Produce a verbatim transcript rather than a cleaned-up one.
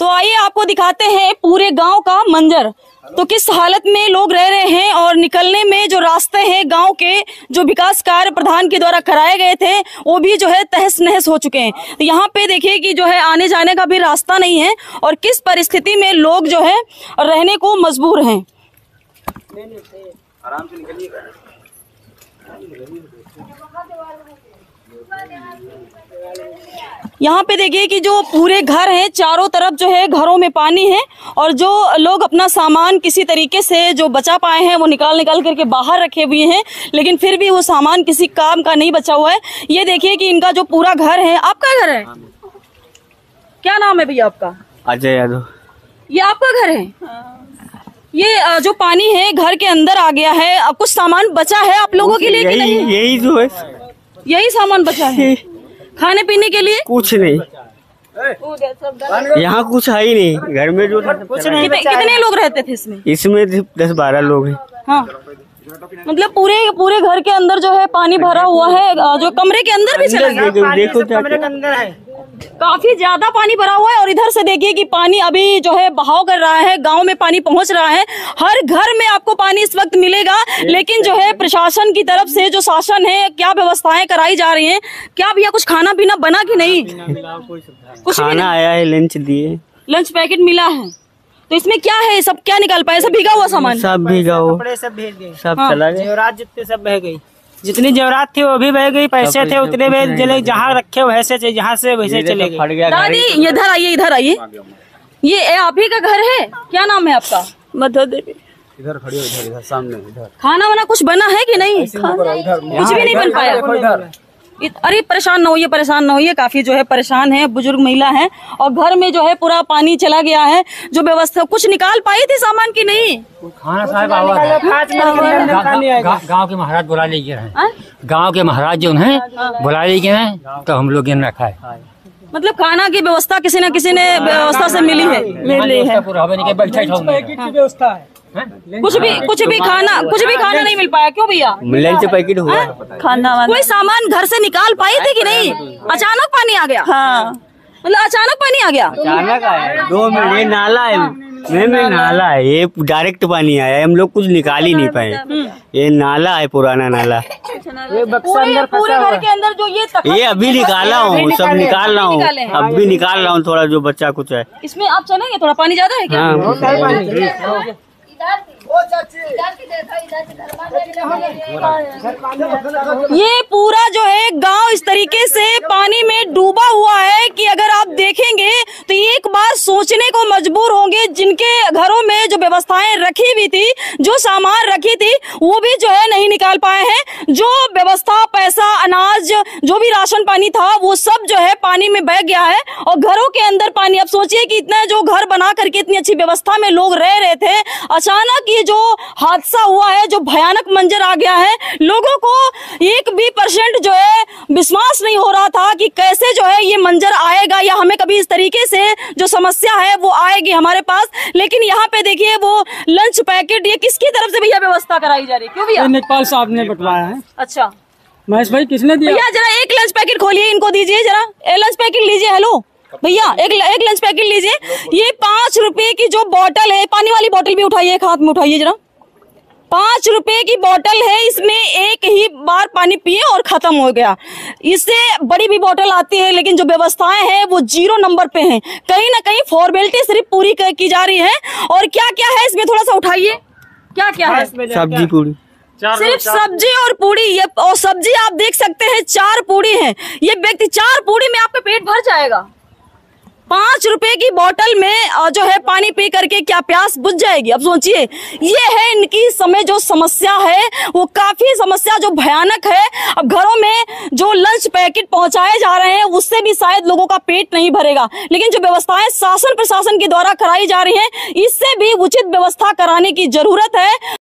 तो आइए आपको दिखाते हैं पूरे गांव का मंजर, तो किस हालत में लोग रह रहे हैं और निकलने में जो रास्ते हैं गांव के जो विकास कार्य प्रधान के द्वारा कराए गए थे वो भी जो है तहस नहस हो चुके हैं। तो यहाँ पे देखिए कि जो है आने जाने का भी रास्ता नहीं है और किस परिस्थिति में लोग जो है रहने को मजबूर हैं। आराम से निकलिए। यहाँ पे देखिए कि जो पूरे घर हैं चारों तरफ जो है घरों में पानी है और जो लोग अपना सामान किसी तरीके से जो बचा पाए हैं वो निकाल निकाल करके बाहर रखे हुए हैं, लेकिन फिर भी वो सामान किसी काम का नहीं बचा हुआ है। ये देखिए कि इनका जो पूरा घर है। आपका घर है? क्या नाम है भैया आपका? अजय यादव। ये आपका घर है? ये जो पानी है घर के अंदर आ गया है, अब कुछ सामान बचा है आप लोगों के लिए कि नहीं? यही जो है, यही सामान बचा है खाने पीने के लिए? कुछ नहीं, यहाँ कुछ है ही नहीं। घर में जो कुछ नहीं। कितने, कितने लोग रहते थे इसमें? इसमें दस बारह लोग हैं। हाँ, मतलब पूरे पूरे घर के अंदर जो है पानी भरा हुआ है, जो कमरे के अंदर भी चला गया। देखो कमरे के अंदर है, काफी ज्यादा पानी भरा हुआ है। और इधर से देखिए कि पानी अभी जो है बहाव कर रहा है, गांव में पानी पहुंच रहा है, हर घर में आपको पानी इस वक्त मिलेगा। लेकिन जो है प्रशासन की तरफ से जो शासन है, क्या व्यवस्थाएं कराई जा रही हैं? क्या भैया कुछ खाना पीना बना कि नहीं? कुछ खाना आया है, लंच दिए, लंच पैकेट मिला है। तो इसमें क्या है, सब क्या निकाल पाए? सब भीगा हुआ सामान, सब भीगा हुआ, कपड़े सब भेज गए, सब हाँ। चला गया, जितने सब बह गई, जितनी जेवरात थी वो भी बह गई, पैसे थे उतने में चले, जहाँ रखे वैसे जहाँ से वैसे चले गए। दादी इधर आइए, इधर आइए। ये आप ही का घर है? क्या नाम है आपका? मधु देवी। इधर खड़ी हो, इधर इधर सामने इधर। खाना वाना कुछ बना है कि नहीं? कुछ भी नहीं बन पाया। अरे परेशान न होइए, परेशान न होइए, काफी जो है परेशान है, बुजुर्ग महिला है और घर में जो है पूरा पानी चला गया है। जो व्यवस्था कुछ निकाल पाई थी सामान की नहीं? खाना साहब गाँव के महाराज बुला लीजिए, गाँव के महाराज जो है बुला लीजिए हैं तो हम लोग न खाए। मतलब खाना की व्यवस्था किसी न किसी ने व्यवस्था से मिली है, मिली है। व्यवस्था है, कुछ भी कुछ भी खाना कुछ भी खाना नहीं मिल पाया। क्यों भैया? लंच पैकेट हुआ, खाना कोई सामान घर से निकाल पाई थी कि नहीं? अचानक पानी आ गया? हाँ, मतलब अचानक पानी आ गया। अचानक आया, दो मिनट। ये नाला है, में में नाला है, ये डायरेक्ट पानी आया, हम लोग कुछ निकाल ही नहीं पाए। ये नाला है, पुराना नाला। ये बक्सा अंदर पूरे घर के अंदर जो ये ये अभी निकाला हूँ, सब निकाल रहा हूँ, अब भी निकाल रहा हूँ थोड़ा जो बच्चा कुछ है। इसमें आप चलेंगे? थोड़ा पानी ज्यादा है क्या? हाँ। ये पूरा जो है गांव इस तरीके से पानी में डूबा हुआ है कि अगर आप देखेंगे तो एक बार सोचने को मजबूर होंगे। जिनके घरों में जो व्यवस्थाएं रखी हुई थी, जो सामान रखी थी, वो भी जो है नहीं निकाल पाए हैं। जो व्यवस्था, पैसा, अनाज, जो भी राशन पानी था वो सब जो है पानी में बह गया है और घरों के अंदर पानी। अब सोचिए कि इतना जो घर बना करके इतनी अच्छी व्यवस्था में लोग रह रहे थे, अचानक ये जो हादसा हुआ है, जो भयानक मंजर आ गया है, लोगों को एक भी परसेंट जो है विश्वास नहीं हो रहा था कि कैसे जो है ये मंजर आएगा या हमें कभी इस तरीके से जो समस्या है वो आएगी हमारे पास। लेकिन यहाँ पे देखिए वो लंच पैकेट, ये किसकी तरफ से भैया व्यवस्था कराई जा रही है? क्यों भैया? नेपाल साहब ने बंटवाया है। अच्छा महेश भाई, किसने दिया? भैया जरा एक लंच पैकेट खोलिए, इनको दीजिए जरा, एक लंच पैकेट लीजिए। हेलो भैया, एक एक लंच पैकेट लीजिए। ये पांच रुपए की जो बोतल है, पानी वाली बोतल भी उठाइए, एक हाथ में उठाइए जरा। पांच रुपए की बोतल है, इसमें एक ही बार पानी पिए और खत्म हो गया। इससे बड़ी भी बोतल आती है, लेकिन जो व्यवस्थाएं हैं वो जीरो नंबर पे हैं। कहीं ना कहीं फॉर्मेलिटी सिर्फ पूरी की जा रही है। और क्या क्या है इसमें, थोड़ा सा उठाइए, क्या क्या है? सब्जी पूरी, सिर्फ सब्जी और पूरी। ये और सब्जी आप देख सकते हैं, चार पूरी है। ये व्यक्ति चार पूरी में आपका पेट भर जाएगा। पांच रुपए की बोतल में जो है पानी पी करके क्या प्यास बुझ जाएगी? अब सोचिए, ये है इनकी समय जो समस्या है, वो काफी समस्या जो भयानक है। अब घरों में जो लंच पैकेट पहुंचाए जा रहे हैं उससे भी शायद लोगों का पेट नहीं भरेगा, लेकिन जो व्यवस्थाएं शासन प्रशासन के द्वारा कराई जा रही हैं, इससे भी उचित व्यवस्था कराने की जरूरत है।